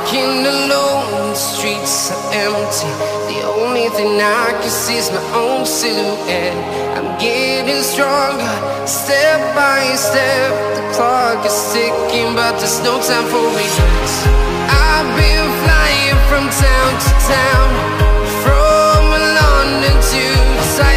walking alone, the streets are empty. The only thing I can see is my own silhouette. I'm getting stronger, step by step. The clock is ticking, but there's no time for regrets. I've been flying from town to town, from London to Thailand.